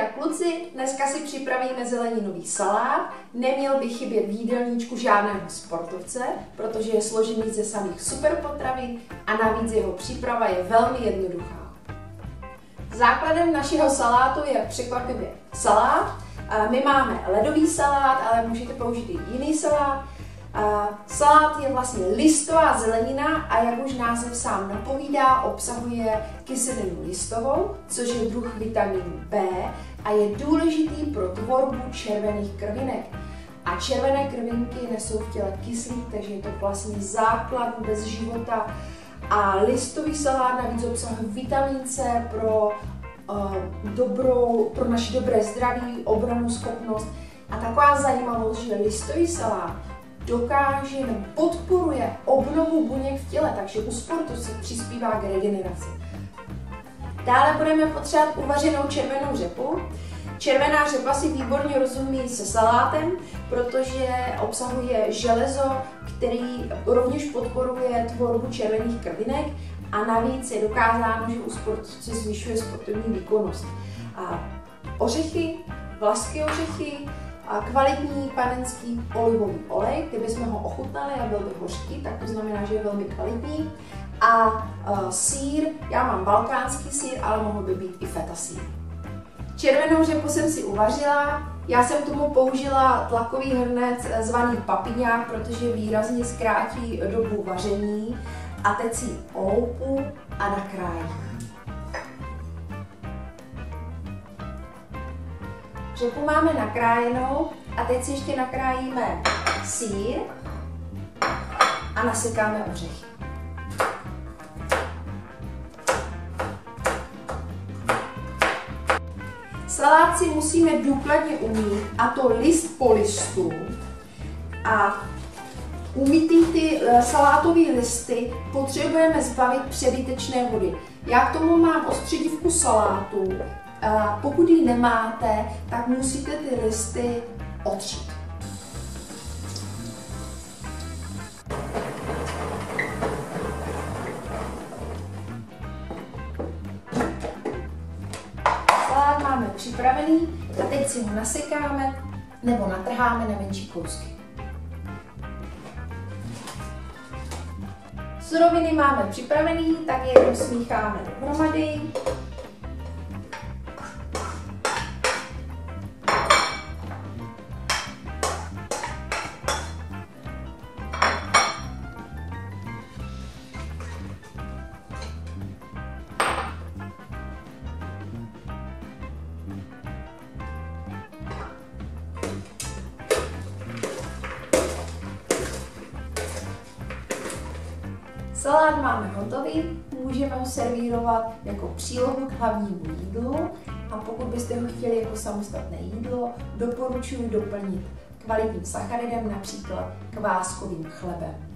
a kluci, dneska si připravíme zeleninový salát. Neměl by chybět v jídelníčku žádného sportovce, protože je složený ze samých superpotravin a navíc jeho příprava je velmi jednoduchá. Základem našeho salátu je překvapivě salát. My máme ledový salát, ale můžete použít i jiný salát. Salát je vlastně listová zelenina a jak už název sám napovídá, obsahuje kyselinu listovou, což je druh vitamínu B a je důležitý pro tvorbu červených krvinek. A červené krvinky nesou v těle kyslík, takže je to vlastně základ bez života. A listový salát navíc obsahuje vitamin C pro naše dobré zdraví, obrannou schopnost. A taková zajímavost, že listový salát dokáže nebo podporuje obnovu buněk v těle, takže u sportovců přispívá k regeneraci. Dále budeme potřebovat uvařenou červenou řepu. Červená řepa si výborně rozumí se salátem, protože obsahuje železo, který rovněž podporuje tvorbu červených krvinek a navíc je dokázáno, že u sportovců zvyšuje sportovní výkonnost. Ořechy, vlašské ořechy, kvalitní panenský olivový olej, kdybychom ho ochutnali a byl by hořký, tak to znamená, že je velmi kvalitní. A sýr, já mám balkánský sýr, ale mohl by být i feta sýr. Červenou řepu jsem si uvařila, já jsem k tomu použila tlakový hrnec zvaný papiňák, protože výrazně zkrátí dobu vaření. A teď si ji oloupu a nakrájím. Řepu máme nakrájenou a teď si ještě nakrájíme sýr a nasekáme ořechy. Salát si musíme důkladně umýt, a to list po listu. A umytý ty salátové listy potřebujeme zbavit přebytečné vody. Já k tomu mám ostředivku salátu. Pokud ji nemáte, tak musíte ty listy otřít. Salát máme připravený a teď si ho nasekáme nebo natrháme na menší kousky. Suroviny máme připravený, tak je jenom smícháme dohromady. Salát máme hotový, můžeme ho servírovat jako přílohu k hlavnímu jídlu a pokud byste ho chtěli jako samostatné jídlo, doporučuji doplnit kvalitním sacharidem, například kváskovým chlebem.